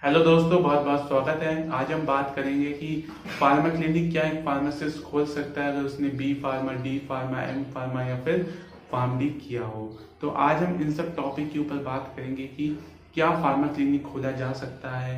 Hello दोस्तों, बहुत बहुत स्वागत है। आज हम बात करेंगे कि फार्मा क्लिनिक क्या एक फार्मासिस्ट खोल सकता है अगर उसने B pharma, D pharma, M pharma या फिर फार्म डी किया हो। तो आज हम इन सब टॉपिक के ऊपर बात करेंगे कि क्या फार्मा क्लिनिक खोला जा सकता है,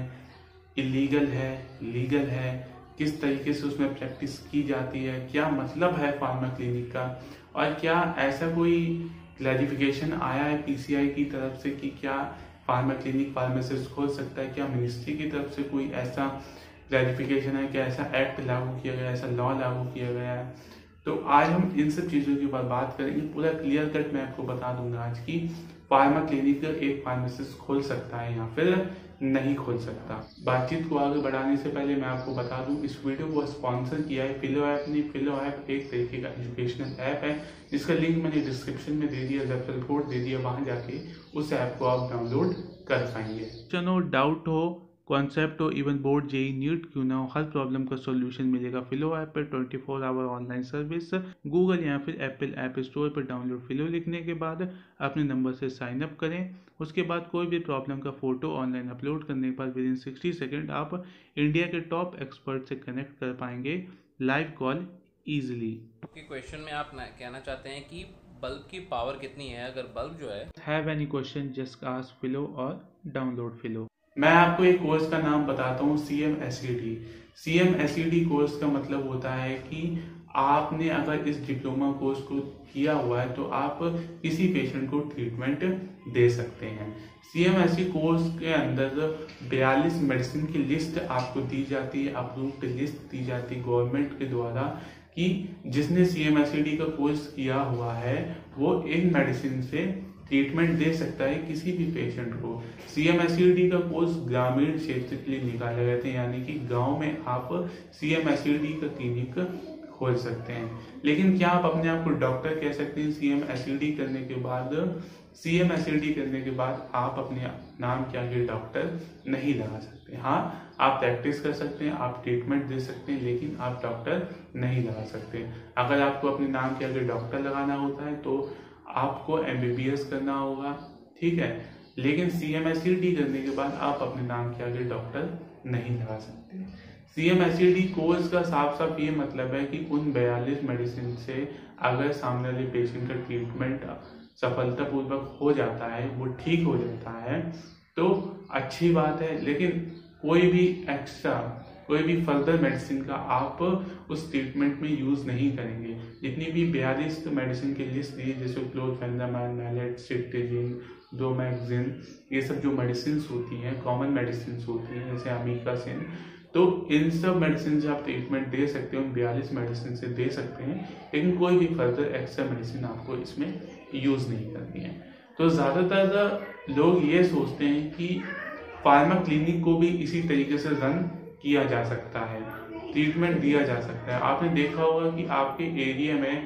इलीगल है, लीगल है, किस तरीके से उसमें प्रैक्टिस की जाती है, क्या मतलब है फार्मा क्लिनिक का, और क्या ऐसा कोई क्लैरिफिकेशन आया है पीसीआई की तरफ से कि क्या फार्मा क्लिनिक फार्मासिस्ट खोल सकता है, क्या मिनिस्ट्री की तरफ से कोई ऐसा क्लैरिफिकेशन है, क्या ऐसा एक्ट लागू किया गया है, ऐसा लॉ लागू किया गया है। तो आज हम इन सब चीज़ों के ऊपर बात करेंगे। पूरा क्लियर कट मैं आपको बता दूंगा आज की फार्मा क्लिनिक एक फार्मासिस्ट खोल सकता है या फिर नहीं खोल सकता। बातचीत को आगे बढ़ाने से पहले मैं आपको बता दूं, इस वीडियो को स्पॉन्सर किया है फिलो ऐप ने। फिलो ऐप एक तरीके का एजुकेशनल ऐप है जिसका लिंक मैंने डिस्क्रिप्शन में दे दिया, रेफरल कोड दे दिया, वहां जाके उस ऐप को आप डाउनलोड कर पाएंगे। चलो, डाउट हो, कॉन्सेप्ट हो, इवन बोर्ड जेई नीट क्यों ना हो, हर प्रॉब्लम का सॉल्यूशन मिलेगा फिलो ऐप पर। 24 आवर ऑनलाइन सर्विस। गूगल या फिर एप्पल ऐप स्टोर पर डाउनलोड फिलो लिखने के बाद अपने नंबर से साइन अप करें। उसके बाद कोई भी प्रॉब्लम का फोटो ऑनलाइन अपलोड करने पर विद इन 60 सेकेंड आप इंडिया के टॉप एक्सपर्ट से कनेक्ट कर पाएंगे लाइव कॉल ईजिली। के क्वेश्चन में आप कहना चाहते हैं कि बल्ब की पावर कितनी है, अगर बल्ब जो है। Have any question just ask Filo और डाउनलोड फिलो। मैं आपको एक कोर्स का नाम बताता हूँ, CMSED। CMSED कोर्स का मतलब होता है कि आपने अगर इस डिप्लोमा कोर्स को किया हुआ है तो आप किसी पेशेंट को ट्रीटमेंट दे सकते हैं। CMSE कोर्स के अंदर 42 मेडिसिन की लिस्ट आपको दी जाती है, अप्रूव्ड लिस्ट दी जाती है गवर्नमेंट के द्वारा कि जिसने CMSED का कोर्स किया हुआ है वो इन मेडिसिन से ट्रीटमेंट दे सकता है किसी भी पेशेंट को। CMSED का कोर्स ग्रामीण क्षेत्र के लिए निकाले गए थे, यानी कि गांव में आप CMSED का क्लिनिक खोल सकते हैं। लेकिन क्या आप अपने आप को डॉक्टर कह सकते हैं CMSED करने के बाद? CMSED करने के बाद आप अपने नाम के आगे डॉक्टर नहीं लगा सकते। हाँ, आप प्रैक्टिस कर सकते हैं, आप ट्रीटमेंट दे सकते हैं, लेकिन आप डॉक्टर नहीं लगा सकते। अगर आपको अपने नाम के आगे डॉक्टर लगाना होता है तो आपको MBBS करना होगा, ठीक है। लेकिन CMSED करने के बाद आप अपने नाम के आगे डॉक्टर नहीं लगा सकते। CMSED कोर्स का साफ साफ ये मतलब है कि उन 42 मेडिसिन से अगर सामने वाले पेशेंट का ट्रीटमेंट सफलतापूर्वक हो जाता है, वो ठीक हो जाता है तो अच्छी बात है। लेकिन कोई भी एक्स्ट्रा, कोई भी फर्दर मेडिसिन का आप उस ट्रीटमेंट में यूज नहीं करेंगे। जितनी भी 42 मेडिसिन की लिस्ट दी, जैसे क्लोरफेनेरामाइड, मैलेट, सिट्राजिन, ब्रोमैक्सिन, ये सब जो मेडिसिन होती हैं, कॉमन मेडिसिन होती हैं, जैसे अमीकासिन, तो इन सब मेडिसिन से आप ट्रीटमेंट दे सकते हो, उन 42 मेडिसिन से दे सकते हैं, लेकिन कोई भी फर्दर एक्स्ट्रा मेडिसिन आपको इसमें यूज नहीं करनी है। तो ज्यादातर लोग ये सोचते हैं कि फार्मा क्लिनिक को भी इसी तरीके से रन किया जा सकता है, ट्रीटमेंट दिया जा सकता है। आपने देखा होगा कि आपके एरिया में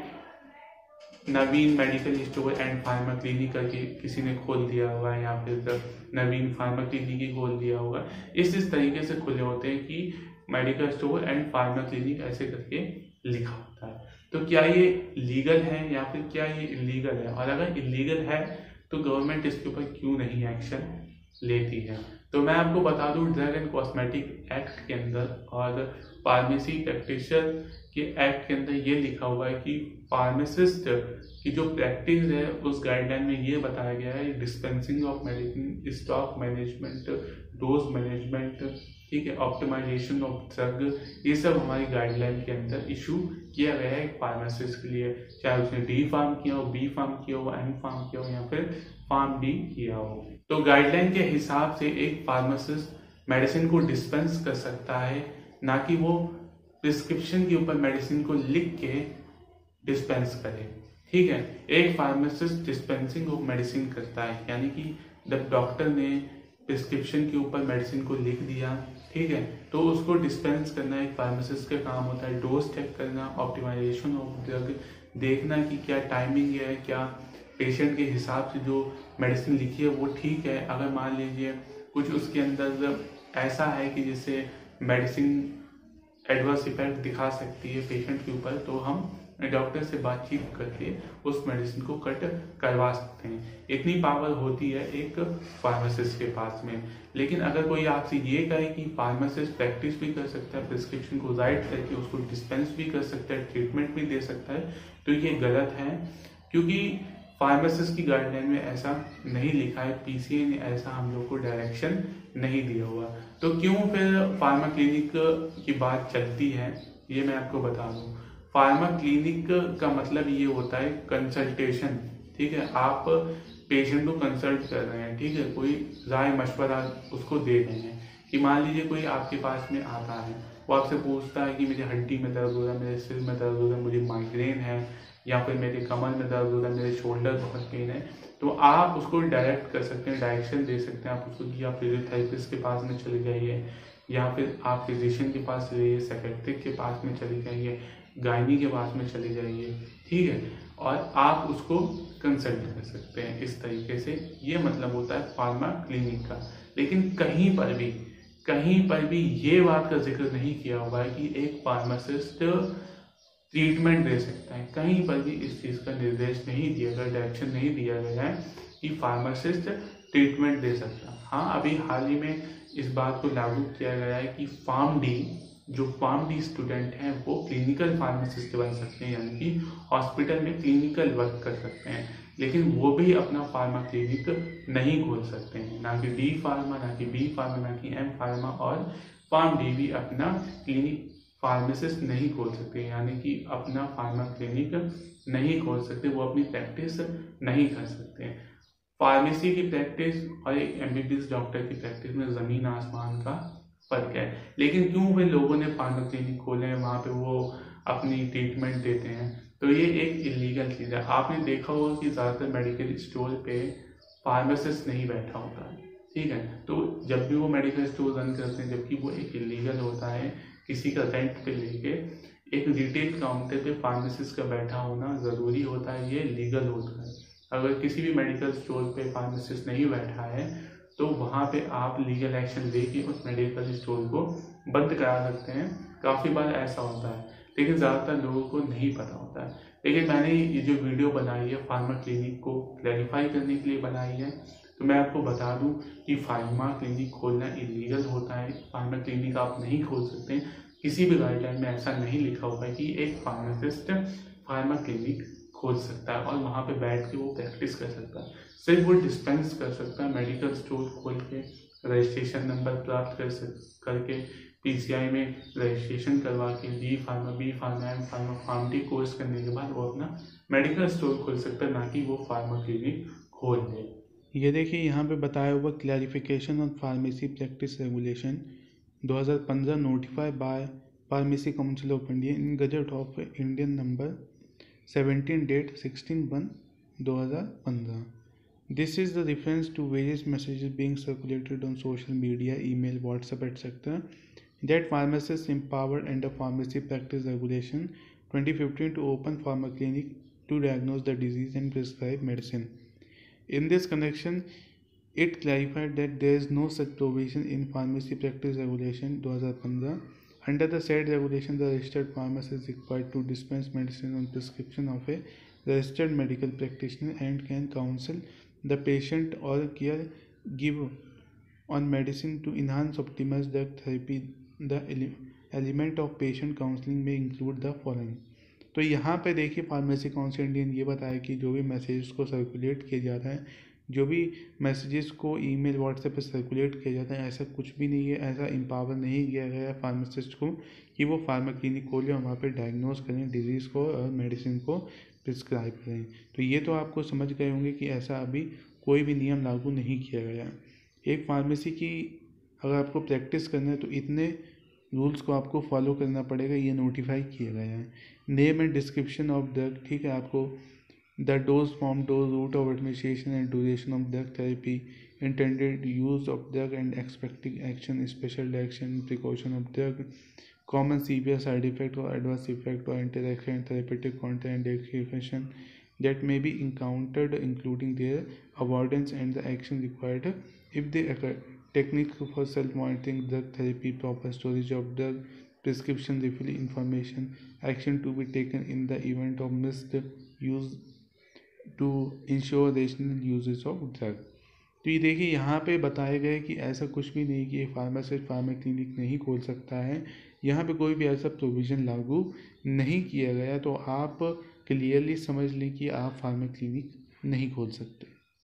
Naveen medical store and pharma clinic करके किसी ने खोल दिया होगा, या फिर नवीन फार्मा क्लिनिक ही खोल दिया होगा। इस तरीके से खुले होते हैं कि medical store and pharma clinic ऐसे करके लिखा होता है। तो क्या ये लीगल है या फिर क्या ये इलीगल है? और अगर इलीगल है तो गवर्नमेंट इसके ऊपर क्यों नहीं एक्शन लेती है? तो मैं आपको बता दूं, ड्रग एंड कॉस्मेटिक एक्ट के अंदर और फार्मेसी प्रैक्टिशनर के एक्ट के अंदर ये लिखा हुआ है कि फार्मासिस्ट की जो प्रैक्टिस है उस गाइडलाइन में ये बताया गया है, dispensing of medicine, stock management, dose management, ठीक है, ऑप्टिमाइजेशन ऑफ ड्रग, ये सब हमारी गाइडलाइन के अंदर इशू किया गया है एक फार्मासिस्ट के लिए, चाहे उसने डी फार्म किया हो, बी फार्म किया हो, एम फार्म किया हो या फिर फार्म डी किया हो। तो गाइडलाइन के हिसाब से एक फार्मासिस्ट मेडिसिन को डिस्पेंस कर सकता है, ना कि वो प्रिस्क्रिप्शन के ऊपर मेडिसिन को लिख के डिस्पेंस करे, ठीक है। एक फार्मासिस्ट डिस्पेंसिंग ऑफ मेडिसिन करता है, यानी कि जब डॉक्टर ने प्रिस्क्रिप्शन के ऊपर मेडिसिन को लिख दिया, ठीक है, तो उसको डिस्पेंस करना एक फार्मासिस्ट का काम होता है। डोज चेक करना, ऑप्टिमाइजेशन ऑफ ड्रग देखना कि क्या टाइमिंग है, क्या पेशेंट के हिसाब से जो मेडिसिन लिखी है वो ठीक है। अगर मान लीजिए कुछ उसके अंदर ऐसा है कि जिससे मेडिसिन एडवर्स इफेक्ट दिखा सकती है पेशेंट के ऊपर, तो हम डॉक्टर से बातचीत करके उस मेडिसिन को कट करवा सकते हैं। इतनी पावर होती है एक फार्मासिस्ट के पास में। लेकिन अगर कोई आपसे ये कहे कि फार्मासिस्ट प्रैक्टिस भी कर सकता है, प्रिस्क्रिप्शन को राइट करके उसको डिस्पेंस भी कर सकता है, ट्रीटमेंट भी दे सकता है, तो ये गलत है, क्योंकि फार्मासिस्ट की गाइडलाइन में ऐसा नहीं लिखा है, पीसीए ने ऐसा हम लोग को डायरेक्शन नहीं दिया हुआ। तो क्यों फिर फार्मा क्लिनिक की बात चलती है, ये मैं आपको बता दूं। फार्मा क्लिनिक का मतलब ये होता है कंसल्टेशन, ठीक है। आप पेशेंट को कंसल्ट कर रहे हैं, ठीक है, कोई राय मशवरा उसको दे रहे हैं। कि मान लीजिए कोई आपके पास में आता है, वो आपसे पूछता है कि मुझे हड्डी में दर्द हो रहा है, मेरे सिर में दर्द हो रहा है, मुझे माइग्रेन है, या फिर मेरे कमर में दर्द हो रहा है, मेरे शोल्डर बहुत पेन है, तो आप उसको डायरेक्ट कर सकते हैं, डायरेक्शन दे सकते हैं आप उसको कि आप फिजियोथेरेपिस्ट के पास में चले जाइए, या फिर आप फिजिशियन के पास चले जाइए, साइकेट्रिक के पास में चले जाइए, गायनी के पास में चले जाइए, ठीक है, और आप उसको कंसल्ट कर सकते हैं इस तरीके से। ये मतलब होता है फार्मा क्लिनिक का। लेकिन कहीं पर भी ये बात का जिक्र नहीं किया हुआ है कि एक फार्मासिस्ट ट्रीटमेंट दे सकता है। कहीं पर भी इस चीज़ का निर्देश नहीं दिया गया, डायरेक्शन नहीं दिया गया है कि फार्मासिस्ट ट्रीटमेंट दे सकता। हाँ, अभी हाल ही में इस बात को लागू किया गया है कि फार्म डी स्टूडेंट हैं वो क्लिनिकल फार्मासिस्ट बन सकते हैं, यानी कि हॉस्पिटल में क्लिनिकल वर्क कर सकते हैं, लेकिन वो भी अपना फार्मा क्लिनिक नहीं खोल सकते हैं। ना कि डी फार्मा, ना कि बी फार्मा, ना कि एम फार्मा और फार्म डी भी अपना क्लिनिक फार्मासिस्ट नहीं खोल सकते, यानी कि अपना फार्मा क्लिनिक नहीं खोल सकते, वो अपनी प्रैक्टिस नहीं कर सकते हैं। फार्मेसी की प्रैक्टिस और एक एमबीबीएस डॉक्टर की प्रैक्टिस में ज़मीन आसमान का फर्क है। लेकिन क्यों वे लोगों ने फार्मा क्लिनिक खोले हैं, वहाँ पे वो अपनी ट्रीटमेंट देते हैं, तो ये एक इलीगल चीज़ है। आपने देखा होगा कि ज़्यादातर मेडिकल स्टोर पे फार्मासिस्ट नहीं बैठा होता है, ठीक है। तो जब भी वो मेडिकल स्टोर रन करते हैं, जबकि वो एक इलीगल होता है, किसी का रेंट पे लेके एक रिटेल काउंटर पे फार्मासिस्ट का बैठा होना ज़रूरी होता है, ये लीगल होता है। अगर किसी भी मेडिकल स्टोर पे फार्मासिस्ट नहीं बैठा है, तो वहाँ पे आप लीगल एक्शन लेके उस मेडिकल स्टोर को बंद करा सकते हैं। काफ़ी बार ऐसा होता है, लेकिन ज़्यादातर लोगों को नहीं पता होता है। लेकिन मैंने ये जो वीडियो बनाई है फार्मा क्लिनिक को क्लैरिफाई करने के लिए बनाई है। तो मैं आपको बता दूं कि फार्मा क्लिनिक खोलना इलीगल होता है। फार्मा क्लिनिक आप नहीं खोल सकते, किसी भी गाइडलाइन में ऐसा नहीं लिखा हुआ है कि एक फार्मासिस्ट फार्मा क्लिनिक खोल सकता है और वहाँ पे बैठ के वो प्रैक्टिस कर सकता है। सिर्फ वो डिस्पेंस कर सकता है, मेडिकल स्टोर खोल के रजिस्ट्रेशन नंबर प्राप्त करके पीसीआई में रजिस्ट्रेशन करवा के B pharma, M pharma, pharm D course करने के बाद वो अपना मेडिकल स्टोर खोल सकता है, ना कि वो फार्मा क्लिनिक खोल ले। ये देखिए यहाँ पे बताया हुआ clarification on pharmacy practice regulation 2015 notified by pharmacy council of India in gazette of Indian number 17 date 16/1/2015. This is the reference to various messages being circulated on social media, email, WhatsApp, etc. that pharmacists empowered under Pharmacy Practice Regulation 2015 to open pharma clinic to diagnose the disease and prescribe medicine. In this connection, it clarified that there is no such provision in Pharmacy Practice Regulation 2015. Under the said regulation, the registered pharmacist is required to dispense medicine on prescription of a registered medical practitioner and can counsel the patient or give on medicine to enhance optimize drug therapy. The element of patient counseling may include the following. तो यहाँ पे देखिए pharmacy council Indian ये बताया कि जो भी messages को सर्कुलेट किया जाता है, जो भी मैसेजेस को ईमेल व्हाट्सएप पे सर्कुलेट किया जाता है, ऐसा कुछ भी नहीं है, ऐसा एम्पावर नहीं किया गया है फार्मासिस्ट को कि वो फार्मा क्लिनिक खोलें और वहाँ पे डायग्नोज करें डिजीज़ को और मेडिसिन को प्रिस्क्राइब करें। तो ये तो आपको समझ गए होंगे कि ऐसा अभी कोई भी नियम लागू नहीं किया गया। एक फार्मेसी की अगर आपको प्रैक्टिस करना है तो इतने रूल्स को आपको फॉलो करना पड़ेगा, ये नोटिफाई किया गया है। Name and description of drug, ठीक है, आपको the dose form, dose, route of administration and duration of drug therapy, intended use of drug and expected action, special action, precaution of drug, common severe side effect or adverse effect or interaction, therapeutic contraindication that may be encountered, including their avoidance and the action required if they occur. Technique for self-monitoring drug therapy, proper storage of drug, prescription refill information, action to be taken in the event of missed use to ensure rational usage of drug। तो ये देखिए यहाँ पे बताया गया है कि ऐसा कुछ भी नहीं कि फार्मासिस्ट फार्मा क्लिनिक नहीं खोल सकता है, यहाँ पे कोई भी ऐसा प्रोविज़न लागू नहीं किया गया। तो आप क्लियरली समझ लें कि आप फार्मा क्लिनिक नहीं खोल सकते।